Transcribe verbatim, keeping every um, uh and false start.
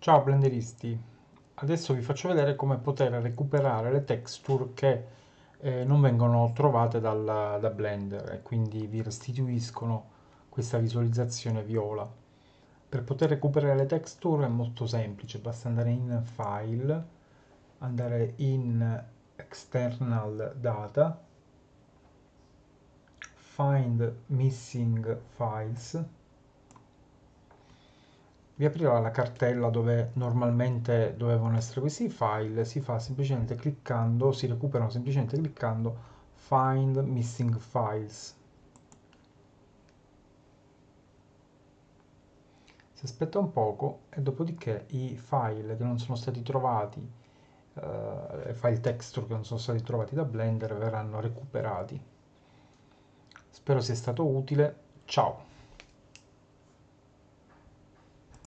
Ciao blenderisti, adesso vi faccio vedere come poter recuperare le texture che eh, non vengono trovate dal- da Blender e quindi vi restituiscono questa visualizzazione viola. Per poter recuperare le texture è molto semplice, basta andare in File, andare in External Data, Find Missing Files. Vi aprirà la cartella dove normalmente dovevano essere questi file, si fa semplicemente cliccando, si recuperano semplicemente cliccando Find Missing Files. Si aspetta un poco e dopodiché i file che non sono stati trovati, eh, file texture che non sono stati trovati da Blender verranno recuperati. Spero sia stato utile. Ciao!